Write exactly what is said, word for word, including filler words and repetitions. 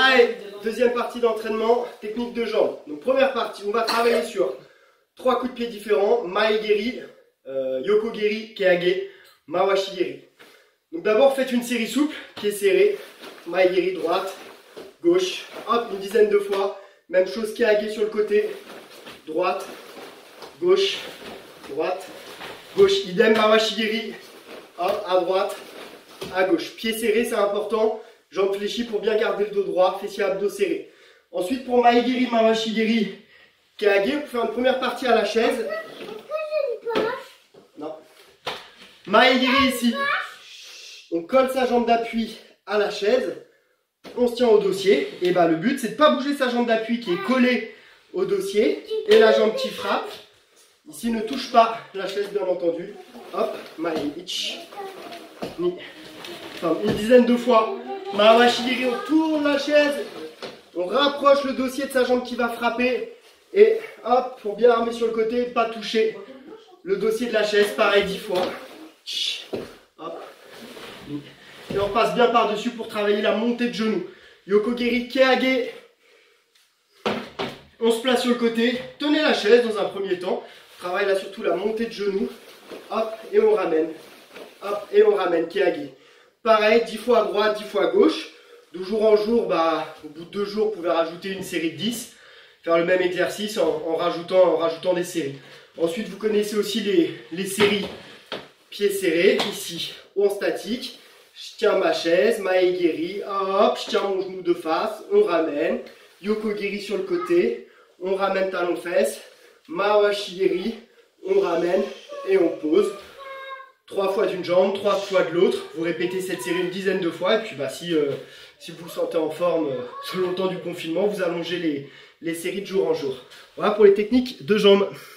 Allez, deuxième partie d'entraînement, technique de jambes. Donc première partie, on va travailler sur trois coups de pied différents, Mae-geri, euh, Yoko-geri, Keage, Mawashi-geri. Donc d'abord faites une série souple, pied serré, Mae-geri droite, gauche, hop, une dizaine de fois. Même chose, Keage sur le côté, droite, gauche, droite, gauche. Idem, Mawashi-geri, hop, à droite, à gauche. Pied serré, c'est important. Jambes fléchies pour bien garder le dos droit, fessiers abdos serrés. Ensuite, pour Mae-geri, Mawashi-geri, Keage, on fait une première partie à la chaise. Non. Mae-geri ici. On colle sa jambe d'appui à la chaise. On se tient au dossier. Et bah, le but, c'est de ne pas bouger sa jambe d'appui qui est collée au dossier. Et la jambe qui frappe. Ici, ne touche pas la chaise, bien entendu. Hop, Mae-geri. Enfin, une dizaine de fois. Mawashi-geri, on tourne la chaise, on rapproche le dossier de sa jambe qui va frapper et hop, pour bien armer sur le côté, pas toucher le dossier de la chaise, pareil dix fois. Hop. Et on passe bien par-dessus pour travailler la montée de genoux. Yoko-geri, Keage. On se place sur le côté, tenez la chaise dans un premier temps, on travaille là surtout la montée de genoux. Hop, et on ramène. Hop, et on ramène, Keage. Pareil, dix fois à droite, dix fois à gauche. De jour en jour, bah, au bout de deux jours, vous pouvez rajouter une série de dix. Faire le même exercice en, en, rajoutant, en rajoutant des séries. Ensuite, vous connaissez aussi les, les séries pieds serrés. Ici, en statique. Je tiens ma chaise, Mae-geri. Hop, je tiens mon genou de face. On ramène. Yoko-geri sur le côté. On ramène talon-fesse. Mawashi-geri. On ramène et on pose. Trois fois d'une jambe, trois fois de l'autre. Vous répétez cette série une dizaine de fois. Et puis bah, si, euh, si vous vous sentez en forme euh, selon le temps du confinement, vous allongez les, les séries de jour en jour. Voilà pour les techniques de jambes.